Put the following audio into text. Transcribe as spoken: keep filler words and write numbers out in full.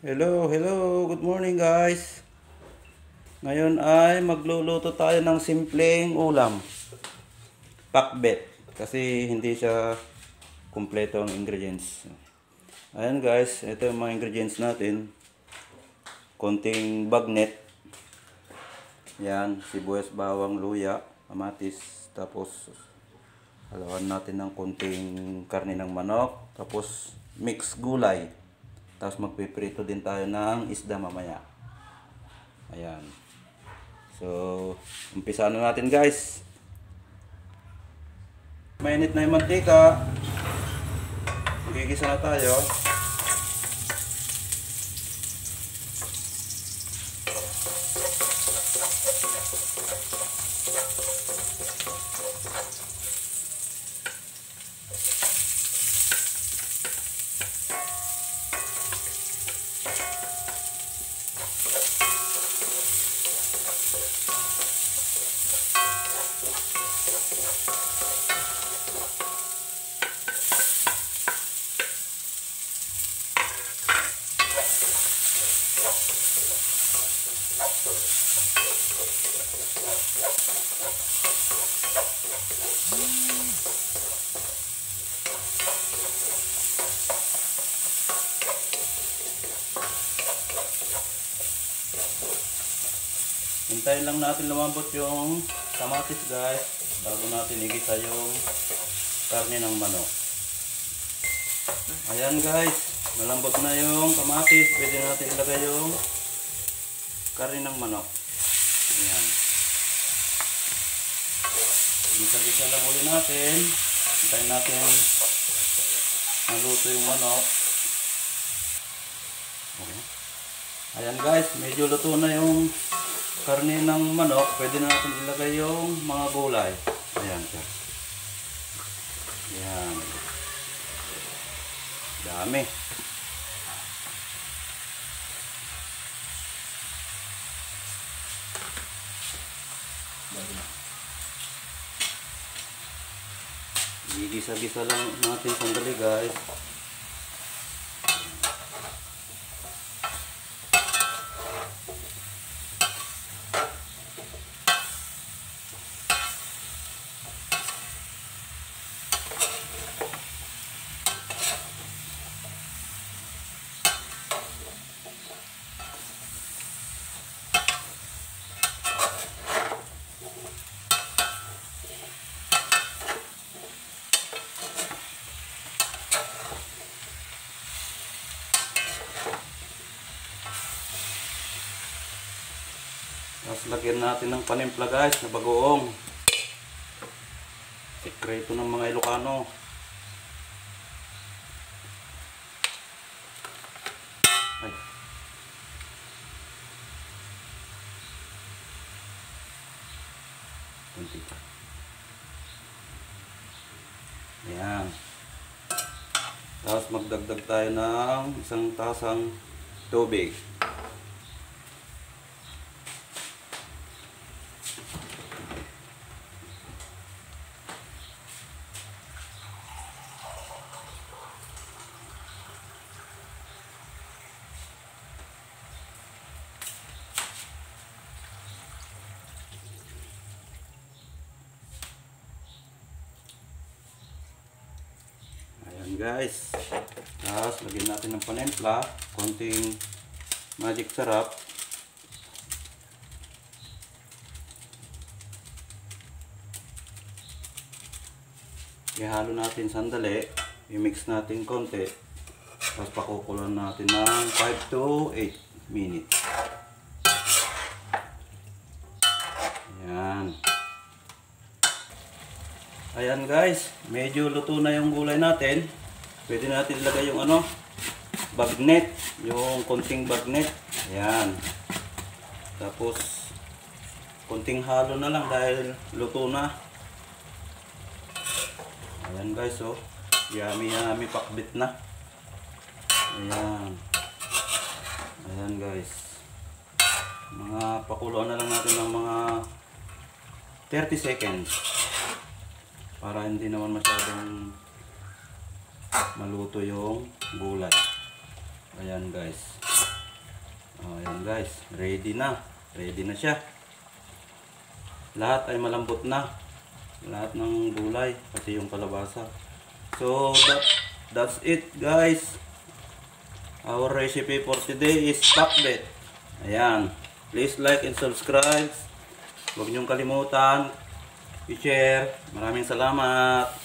Hello, hello. Good morning, guys. Ngayon ay magluluto tayo ng simpleng ulam. Pakbet. Kasi hindi siya kumpleto ang ingredients. Ayan, guys. Ito yung mga ingredients natin. Konting bagnet. Yan, sibuyas, bawang, luya, kamatis. Tapos halawan natin ng konting karne ng manok. Tapos mix gulay. Tapos magpiprito din tayo ng isda mamaya. Ayan. So, umpisa na natin, guys. Mainit na yung mantika. Magigisa na tayo. Hintayin lang natin lumambot yung kamatis, guys, bago natin igisa yung karne ng manok. Ayan, guys, malambot na yung kamatis. Pwede natin ilagay yung karne ng manok. Ayan. Gisa-gisa lang ulit natin. Hintayin natin maluto yung manok. Okay. Ayan, guys, medyo luto na yung karne ng manok. Pwede na natin ilagay yung mga gulay. Ayan siya. Ayan. Dami. Gigisa-gisa lang natin sandali, guys. Tapos lagyan natin ng panimpla, guys, na bagoong. Sekreto ng mga Ilocano. Ay. Kunti pa. Ayan. Tapos magdagdag tayo ng isang tasang tubig. Guys, tapos lagyan natin ng panempla, konting magic sarap. Ihalo natin sandali, i-mix natin konti, tapos pakukulan natin ng five to eight minutes. Ayan. Ayan, guys, medyo luto na yung gulay natin. Pwede natin ilagay yung ano, bagnet, yung konting bagnet. Ayan. Tapos konting halo na lang dahil luto na. Ayan, guys, oh. Yummy yummy pakbit na. Ayan. Ayan, guys. Mga pakuluan na lang natin ng mga thirty seconds. Para hindi naman masyadong maluto yung gulay. Ayan, guys. Oh, ayan guys, ready na. Ready na siya. Lahat ay malambot na. Lahat ng gulay, pati yung kalabasa. So, that, that's it guys. Our recipe for today is pakbet. Ayan. Please like and subscribe. Huwag niyong kalimutan i-share. Maraming salamat.